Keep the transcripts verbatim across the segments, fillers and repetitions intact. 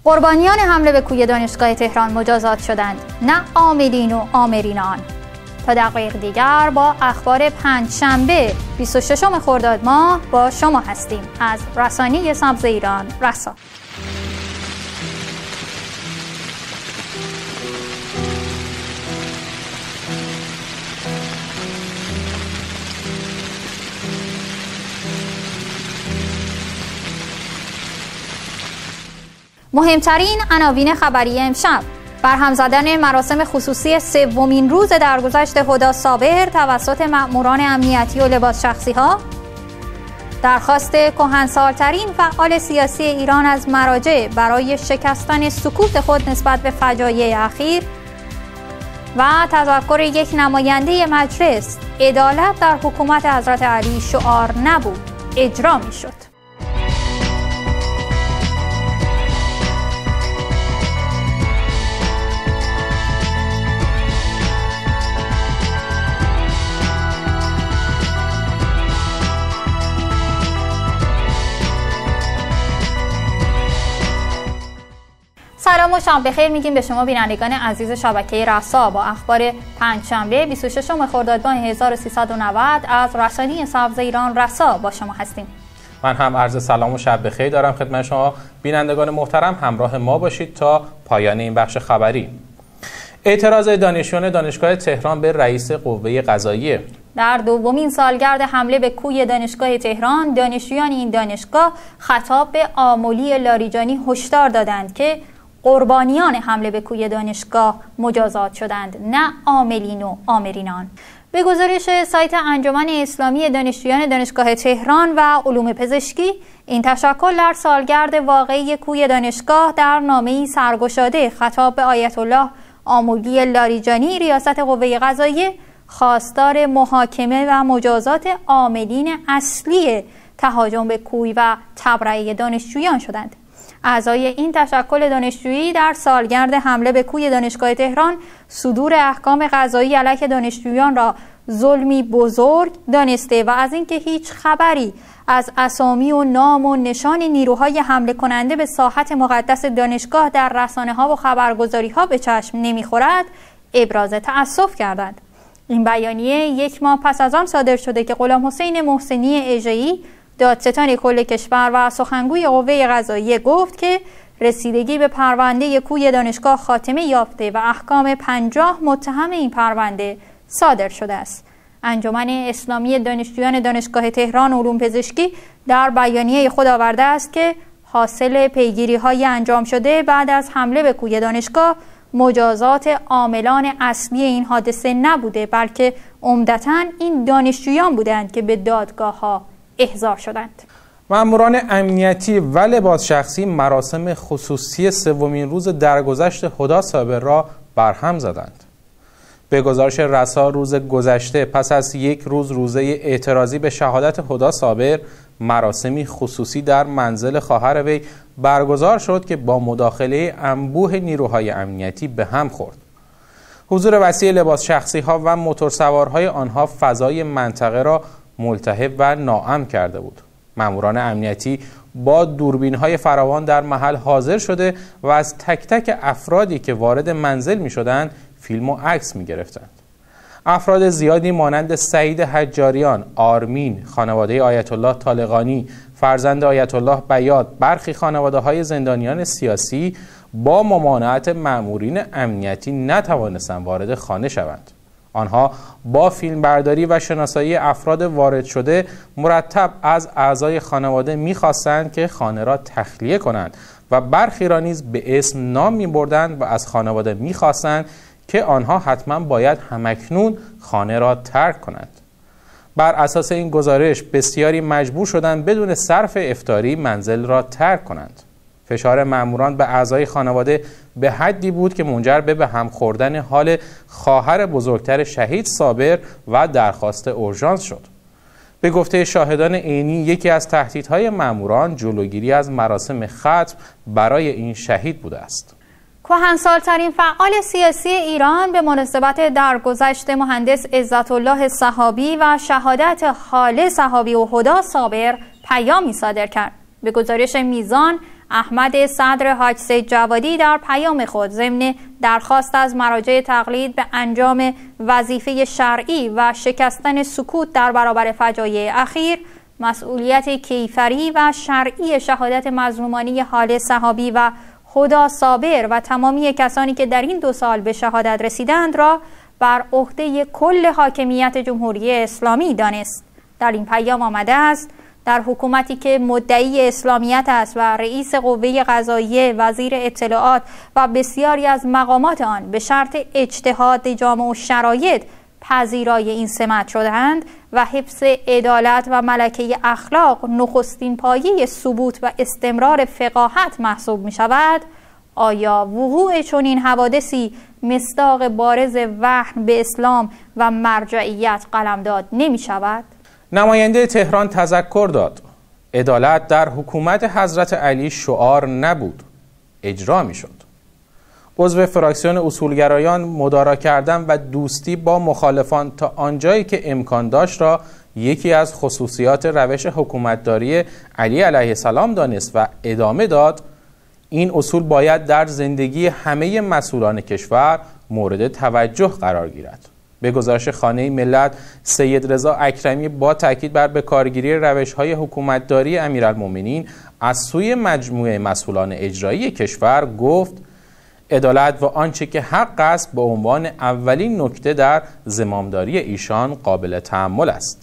قربانیان حمله به کوی دانشگاه تهران مجازات شدند، نه عاملین و آمرین آن. تا دقایق دیگر با اخبار پنجشنبه بیست و ششم خرداد ماه با شما هستیم از رسانه سبز ایران رسا. مهمترین عناوین خبری امشب: برهم زدن مراسم خصوصی سومین روز درگذشت هدی صابر توسط مأموران امنیتی و لباس شخصی ها، درخواست کهنسالترین فعال سیاسی ایران از مراجع برای شکستن سکوت خود نسبت به فجایع اخیر و تذکر یک نماینده مجلس: عدالت در حکومت حضرت علی شعار نبود، اجرا می شد. سلام و شب بخیر میگیم به شما بینندگان عزیز شبکه رسا. با اخبار پنجشنبه بیست و ششم خرداد ماه هزار و سیصد و نود از رسانه سبز ایران رسا با شما هستیم. من هم عرض سلام و شب بخیر دارم خدمت شما بینندگان محترم. همراه ما باشید تا پایان این بخش خبری. اعتراض دانشجویان دانشگاه تهران به رئیس قوه قضاییه. در دومین سالگرد حمله به کوی دانشگاه تهران، دانشجویان این دانشگاه خطاب به آملی لاریجانی هشدار دادند که قربانیان حمله به کوی دانشگاه مجازات شدند، نه عاملین و آمرینان. به گزارش سایت انجمن اسلامی دانشجویان دانشگاه تهران و علوم پزشکی، این تشکل در سالگرد واقعی کوی دانشگاه در نامه‌ای سرگشاده خطاب به آیت الله آملی لاریجانی ریاست قوه قضاییه خواستار محاکمه و مجازات عاملین اصلی تهاجم به کوی و تبرئه دانشجویان شدند. اعضای این تشکل دانشجویی در سالگرد حمله به کوی دانشگاه تهران صدور احکام قضایی علیه دانشجویان را ظلمی بزرگ دانسته و از اینکه هیچ خبری از اسامی و نام و نشان نیروهای حمله کننده به ساحت مقدس دانشگاه در رسانه‌ها و خبرگزاری‌ها به چشم نمی‌خورد، ابراز تأسف کردند. این بیانیه یک ماه پس از آن صادر شده که غلام حسین محسنی اژه‌ای، دادستان کل کشور و سخنگوی قوه قضاییه گفت که رسیدگی به پرونده کوی دانشگاه خاتمه یافته و احکام پنجاه متهم این پرونده صادر شده است. انجمن اسلامی دانشجویان دانشگاه تهران علوم پزشکی در بیانیه خود آورده است که حاصل پیگیری‌های انجام شده بعد از حمله به کوی دانشگاه مجازات عاملان اصلی این حادثه نبوده، بلکه عمدتاً این دانشجویان بودند که به دادگاه‌ها احضار شدند. مأموران امنیتی و لباس شخصی مراسم خصوصی سومین روز درگذشت هدی صابر را برهم زدند. به گزارش رسا روز گذشته پس از یک روز روزه اعتراضی به شهادت هدی صابر، مراسمی خصوصی در منزل خواهر وی برگزار شد که با مداخله انبوه نیروهای امنیتی به هم خورد. حضور وسیع لباس شخصی ها و موتورسوارهای آنها فضای منطقه را ملتهب و ناامن کرده بود. ماموران امنیتی با دوربین‌های فراوان در محل حاضر شده و از تک تک افرادی که وارد منزل می‌شدند فیلم و عکس می‌گرفتند. افراد زیادی مانند سعید حجاریان، آرمین، خانواده آیت الله طالقانی، فرزند آیت الله بیات، برخی خانواده‌های زندانیان سیاسی با ممانعت مامورین امنیتی نتوانستند وارد خانه شوند. آنها با فیلمبرداری و شناسایی افراد وارد شده مرتب از اعضای خانواده می‌خواستند که خانه را تخلیه کنند و برخی را نیز به اسم نام می‌بردند و از خانواده می‌خواستند که آنها حتما باید همکنون خانه را ترک کنند. بر اساس این گزارش بسیاری مجبور شدند بدون صرف افطاری منزل را ترک کنند. فشار ماموران به اعضای خانواده به حدی بود که منجر به به هم خوردن حال خواهر بزرگتر شهید صابر و درخواست اورژانس شد. به گفته شاهدان عینی، یکی از تهدیدهای ماموران جلوگیری از مراسم ختم برای این شهید بوده است. کهنسال‌ترین فعال سیاسی ایران به مناسبت درگذشت مهندس عزت الله صحابی و شهادت خاله صحابی و هدی صابر پیامی صادر کرد. به گزارش میزان، احمد صدر حاج سید جوادی در پیام خود ضمن درخواست از مراجع تقلید به انجام وظیفه شرعی و شکستن سکوت در برابر فجایع اخیر، مسئولیت کیفری و شرعی شهادت مظلومانی حال صحابی و هدی صابر و تمامی کسانی که در این دو سال به شهادت رسیدند را بر عهده کل حاکمیت جمهوری اسلامی دانست. در این پیام آمده است در حکومتی که مدعی اسلامیت است و رئیس قوه قضاییه، وزیر اطلاعات و بسیاری از مقامات آن به شرط اجتهاد جامع و شرایط پذیرای این سمت شده‌اند و حفظ عدالت و ملکه اخلاق نخستین پایه ثبوت و استمرار فقاهت محسوب می شود، آیا وقوع چنین حوادثی مصداق بارز وهن به اسلام و مرجعیت قلمداد نمی شود؟ نماینده تهران تذکر داد عدالت در حکومت حضرت علی شعار نبود، اجرا می شد. عضو فراکسیون اصولگرایان مدارا کردن و دوستی با مخالفان تا آنجایی که امکان داشت را یکی از خصوصیات روش حکومتداری علی علیه السلام دانست و ادامه داد. این اصول باید در زندگی همه مسئولان کشور مورد توجه قرار گیرد. به گزارش خانه ملت، سید رضا اکرمی با تاکید بر بکارگیری روش‌های حکومتداری امیرالمومنین از سوی مجموعه مسئولان اجرایی کشور گفت عدالت و آنچه که حق است به عنوان اولین نکته در زمامداری ایشان قابل تأمل است.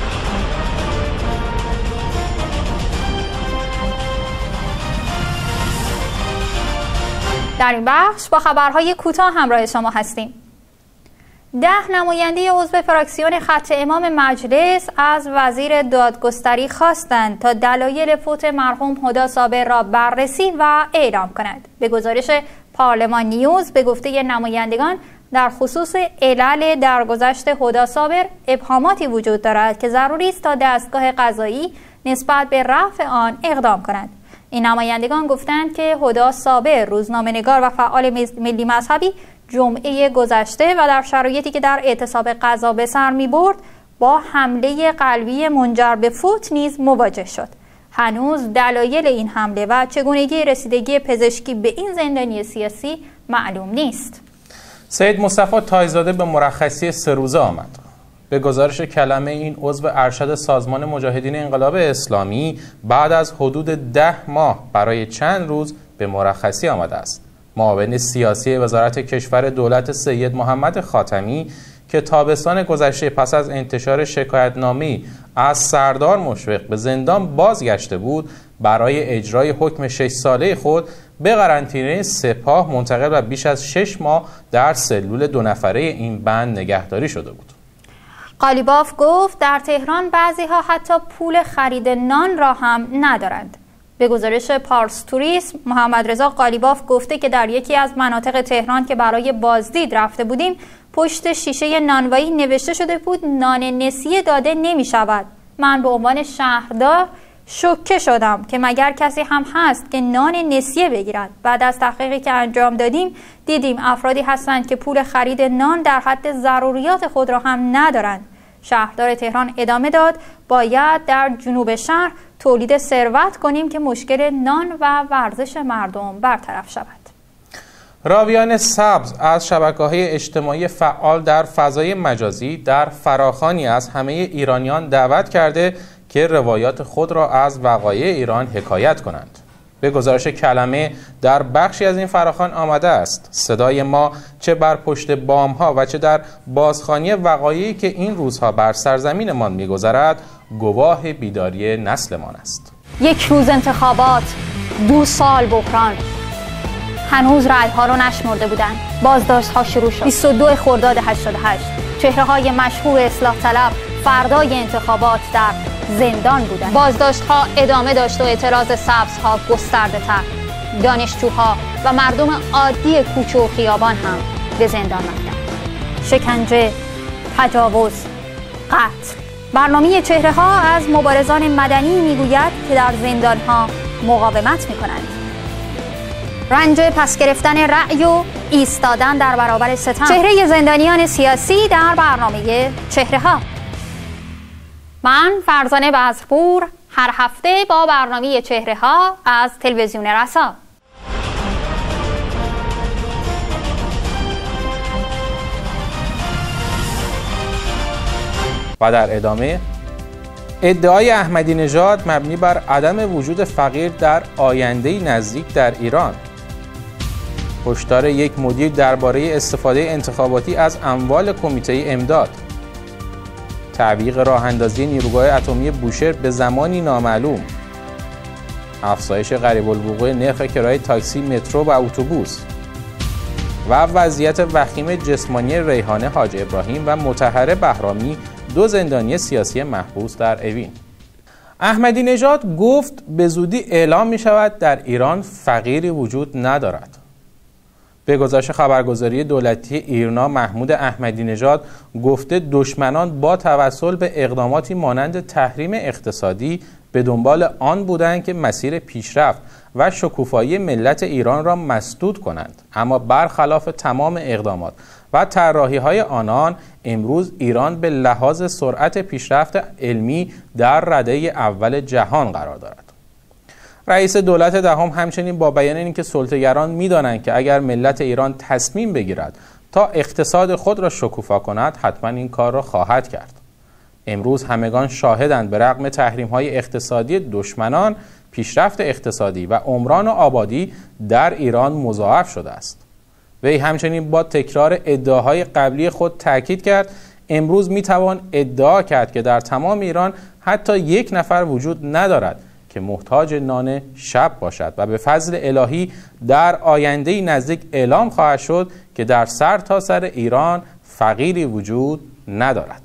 در این بخش با خبرهای کوتاه همراه شما هستیم. ده نماینده عضو فراکسیون خط امام مجلس از وزیر دادگستری خواستند تا دلایل فوت مرحوم هدی صابر را بررسی و اعلام کند. به گزارش پارلمان نیوز به گفته نمایندگان در خصوص علل درگذشت هدی صابر ابهاماتی وجود دارد که ضروری است تا دستگاه قضایی نسبت به رفع آن اقدام کند. این نمایندگان گفتند که هدی صابر روزنامه‌نگار و فعال ملی مذهبی جمعه گذشته و در شرایطی که در اعتصاب غذا به سر می برد با حمله قلبی منجر به فوت نیز مواجه شد. هنوز دلایل این حمله و چگونگی رسیدگی پزشکی به این زندانی سیاسی معلوم نیست. سید مصطفی تایزاده به مرخصی سه روزه آمد. به گزارش کلمه این عضو ارشد سازمان مجاهدین انقلاب اسلامی بعد از حدود ده ماه برای چند روز به مرخصی آمده است. معاون سیاسی وزارت کشور دولت سید محمد خاتمی که تابستان گذشته پس از انتشار شکایتنامه‌ای از سردار مشفق به زندان بازگشته بود، برای اجرای حکم شش ساله خود به قرنطینه سپاه منتقل و بیش از شش ماه در سلول دو نفره این بند نگهداری شده بود. قالیباف گفت در تهران بعضی ها حتی پول خرید نان را هم ندارند. به گزارش پارس توریسم، محمد رضا قالیباف گفته که در یکی از مناطق تهران که برای بازدید رفته بودیم پشت شیشه نانوایی نوشته شده بود نان نسیه داده نمی شود. من به عنوان شهردار شوکه شدم که مگر کسی هم هست که نان نسیه بگیرد. بعد از تحقیقی که انجام دادیم دیدیم افرادی هستند که پول خرید نان در حد ضروریات خود را هم ندارند. شهردار تهران ادامه داد باید در جنوب شهر تولید ثروت کنیم که مشکل نان و ورزش مردم برطرف شود. راویان سبز از شبکه‌های اجتماعی فعال در فضای مجازی در فراخوانی از همه ایرانیان دعوت کرده که روایات خود را از وقایع ایران حکایت کنند. به گزارش کلمه در بخشی از این فراخوان آمده است صدای ما چه بر پشت بام‌ها و چه در بازخوانی وقایعی که این روزها بر سرزمینمان می‌گذرد گواه بیداری نسلمان است. یک روز انتخابات، دو سال بحران. هنوز رأی‌ها رو نشمرده بودند. بازداشت‌ها شروع شد. بیست و دو خرداد هشتاد و هشت چهره‌های مشهور اصلاح طلب فردای انتخابات در زندان بودند. بازداشت‌ها ادامه داشت و اعتراض سبزها گسترده‌تر. دانشجوها و مردم عادی کوچه و خیابان هم به زندان رفتند. شکنجه، تجاوز، قتل. برنامه چهره‌ها از مبارزان مدنی میگوید که در زندان‌ها مقاومت می‌کنند. رنج پس گرفتن رأی و ایستادن در برابر ستم. چهره زندانیان سیاسی در برنامه چهره‌ها. من فرزانه بزرپور هر هفته با برنامه چهره ها از تلویزیون رسا. و در ادامه ادعای احمدی نژاد مبنی بر عدم وجود فقیر در آینده نزدیک در ایران. هشدار یک مدیر درباره استفاده انتخاباتی از اموال کمیته امداد. تعویق راه اندازی نیروگاه اتمی بوشهر به زمانی نامعلوم. افزایش غریب الوقوع نرخ کرایه تاکسی، مترو و اتوبوس. و وضعیت وخیم جسمانی ریحانه حاج ابراهیم و مطهره بهرامی، دو زندانی سیاسی محبوس در اوین. احمدی نژاد گفت به زودی اعلام می شود در ایران فقیری وجود ندارد. به گزارش خبرگزاری دولتی ایرنا، محمود احمدی نژاد گفته دشمنان با توسل به اقداماتی مانند تحریم اقتصادی به دنبال آن بودند که مسیر پیشرفت و شکوفایی ملت ایران را مسدود کنند، اما برخلاف تمام اقدامات و طراحی‌های آنان امروز ایران به لحاظ سرعت پیشرفت علمی در رده اول جهان قرار دارد. رئیس دولت دهم همچنین با بیان اینکه سلطه‌گران می‌دانند که اگر ملت ایران تصمیم بگیرد تا اقتصاد خود را شکوفا کند حتما این کار را خواهد کرد. امروز همگان شاهدند به رغم تحریم‌های اقتصادی دشمنان پیشرفت اقتصادی و عمران و آبادی در ایران مضاعف شده است. وی همچنین با تکرار ادعاهای قبلی خود تاکید کرد امروز میتوان ادعا کرد که در تمام ایران حتی یک نفر وجود ندارد که محتاج نان شب باشد و به فضل الهی در آینده نزدیک اعلام خواهد شد که در سر تا سر ایران فقیری وجود ندارد.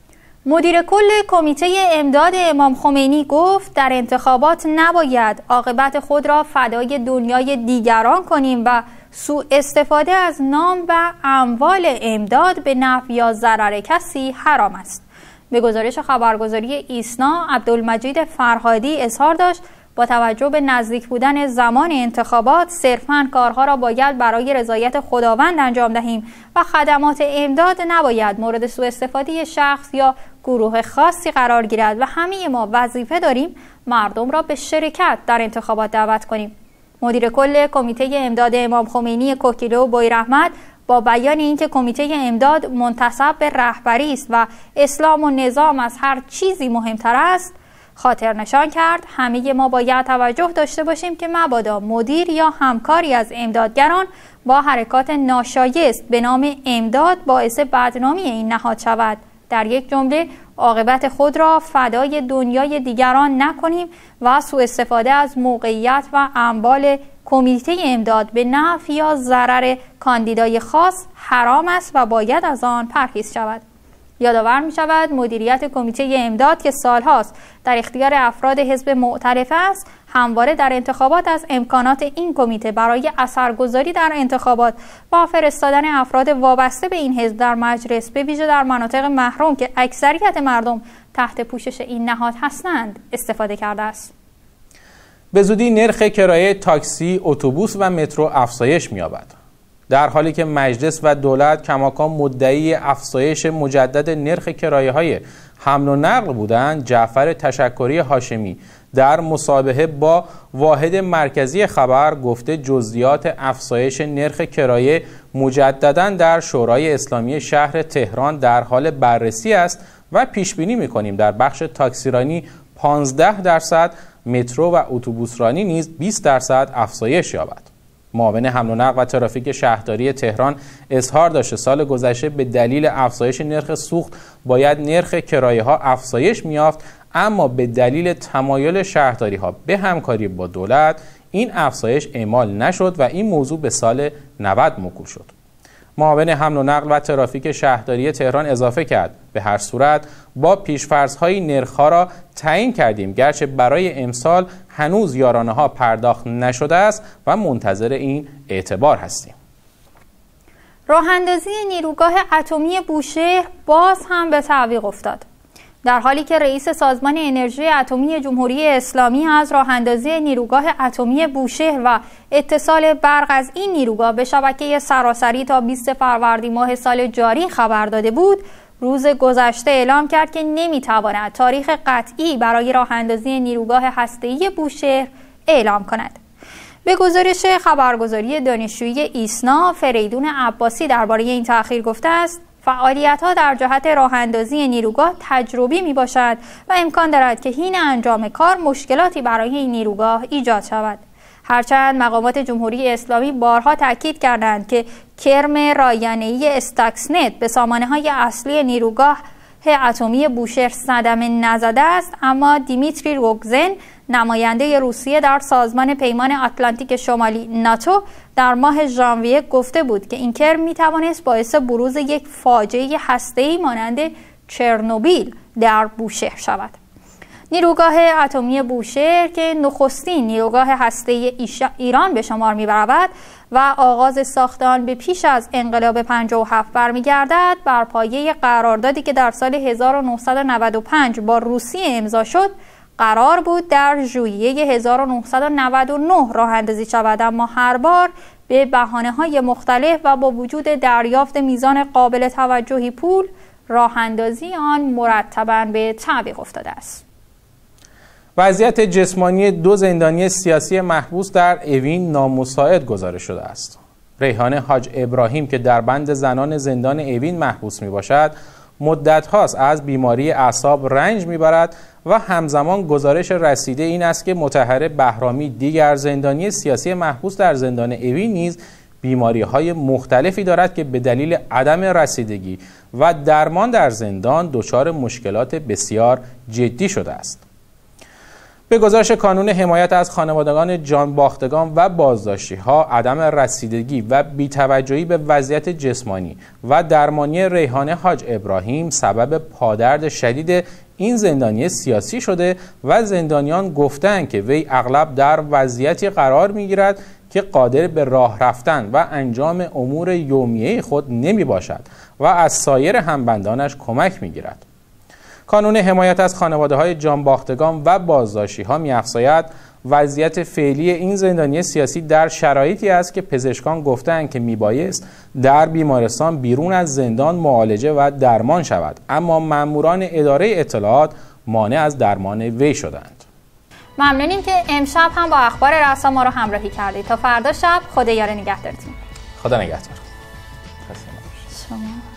مدیر کل کمیته امداد امام خمینی گفت در انتخابات نباید عاقبت خود را فدای دنیای دیگران کنیم و سوء استفاده از نام و اموال امداد به نفع یا ضرر کسی حرام است. به گزارش خبرگزاری ایسنا، عبدالمجید فرهادی اظهار داشت با توجه به نزدیک بودن زمان انتخابات صرفاً کارها را باید برای رضایت خداوند انجام دهیم و خدمات امداد نباید مورد سوء استفاده شخص یا گروه خاصی قرار گیرد و همه ما وظیفه داریم مردم را به شرکت در انتخابات دعوت کنیم. مدیر کل کمیته امداد امام خمینی کوکیلو بویراحمد با بیان اینکه کمیته امداد منتسب به رهبری است و اسلام و نظام از هر چیزی مهمتر است، خاطر نشان کرد همه ما باید توجه داشته باشیم که مبادا مدیر یا همکاری از امدادگران با حرکات ناشایست به نام امداد باعث بدنامی این نهاد شود. در یک جمله عاقبت خود را فدای دنیای دیگران نکنیم و سوء استفاده از موقعیت و اموال کمیته امداد به نفع یا ضرر کاندیدای خاص حرام است و باید از آن پرهیز شود. یادآور می شود مدیریت کمیته امداد که سالهاست در اختیار افراد حزب مؤتلفه است، همواره در انتخابات از امکانات این کمیته برای اثرگذاری در انتخابات با فرستادن افراد وابسته به این حزب در مجلس، به ویژه در مناطق محروم که اکثریت مردم تحت پوشش این نهاد هستند، استفاده کرده است. به زودی نرخ کرایه تاکسی، اتوبوس و مترو افزایش می‌یابد. در حالی که مجلس و دولت کماکان مدعی افزایش مجدد نرخ کرایه‌های حمل و نقل بودند، جعفر تشکری هاشمی در مصاحبه با واحد مرکزی خبر گفته جزئیات افزایش نرخ کرایه مجدداً در شورای اسلامی شهر تهران در حال بررسی است و پیش بینی می‌کنیم در بخش تاکسیرانی پانزده درصد، مترو و اتوبوسرانی نیز بیست درصد افزایش یابد. معاون حمل و نقل و ترافیک شهرداری تهران اظهار داشته سال گذشته به دلیل افزایش نرخ سوخت باید نرخ کرایه ها افزایش می‌یافت، اما به دلیل تمایل شهرداری ها به همکاری با دولت این افزایش اعمال نشد و این موضوع به سال نود موکول شد. معاون حمل و نقل و ترافیک شهرداری تهران اضافه کرد به هر صورت با پیش‌فرض‌های نرخ‌ها را تعیین کردیم، گرچه برای امسال هنوز یارانه‌ها پرداخت نشده است و منتظر این اعتبار هستیم. راه‌اندازی نیروگاه اتمی بوشهر باز هم به تعویق افتاد. در حالی که رئیس سازمان انرژی اتمی جمهوری اسلامی از راه‌اندازی نیروگاه اتمی بوشهر و اتصال برق از این نیروگاه به شبکه سراسری تا بیست فروردین ماه سال جاری خبر داده بود، روز گذشته اعلام کرد که نمیتواند تاریخ قطعی برای راه اندازی نیروگاه هسته‌ای بوشهر اعلام کند. به گزارش خبرگزاری دانشجویی ایسنا، فریدون عباسی درباره این تأخیر گفته است: فعالیت‌ها در جهت راه‌اندازی نیروگاه تجربی میباشد و امکان دارد که حین انجام کار مشکلاتی برای این نیروگاه ایجاد شود. هرچند مقامات جمهوری اسلامی بارها تاکید کردند که کرم رایانه‌ای استاکسنت به سامانه‌های اصلی نیروگاه اتمی بوشهر صدمه نزده است، اما دیمیتری روگزن، نماینده روسیه در سازمان پیمان آتلانتیک شمالی ناتو، در ماه ژانویه گفته بود که این کرم میتوانست باعث بروز یک فاجعه هسته‌ای مانند چرنوبیل در بوشهر شود. نیروگاه اتمی بوشهر که نخستین نیروگاه هسته‌ای ایران به شمار می‌رود و آغاز ساخت آن به پیش از انقلاب پنجاه و هفت برمیگردد، بر پایه قراردادی که در سال هزار و نهصد و نود و پنج با روسیه امضا شد، قرار بود در ژوئیه هزار و نهصد و نود و نه راه اندازی شود، اما هر بار به بهانه‌های مختلف و با وجود دریافت میزان قابل توجهی پول، راه اندازی آن مرتباً به تعویق افتاده است. وضعیت جسمانی دو زندانی سیاسی محبوس در اوین نامساعد گزارش شده است. ریحانه حاج ابراهیم که در بند زنان زندان اوین محبوس می باشد، مدت هاست از بیماری اعصاب رنج می برد و همزمان گزارش رسیده این است که مطهره بهرامی، دیگر زندانی سیاسی محبوس در زندان اوین نیز بیماری های مختلفی دارد که به دلیل عدم رسیدگی و درمان در زندان دچار مشکلات بسیار جدی شده است. به گزارش کانون حمایت از خانوادگان جانباختگان و بازداشتی ها، عدم رسیدگی و بی‌توجهی به وضعیت جسمانی و درمانی ریحانه حاج ابراهیم سبب پادرد شدید این زندانی سیاسی شده و زندانیان گفتند که وی اغلب در وضعیتی قرار می‌گیرد که قادر به راه رفتن و انجام امور یومیه خود نمی باشد و از سایر همبندانش کمک می‌گیرد. کانون حمایت از خانواده‌های جانباختگان و بازداشتی‌ها می‌افزاید وضعیت فعلی این زندانی سیاسی در شرایطی است که پزشکان گفتند که میبایست در بیمارستان بیرون از زندان معالجه و درمان شود، اما ماموران اداره اطلاعات مانع از درمان وی شدند. ممنونیم که امشب هم با اخبار رسا ما رو همراهی کردید. تا فردا شب خدا یار نگهدارتون. خدا نگهدار. شما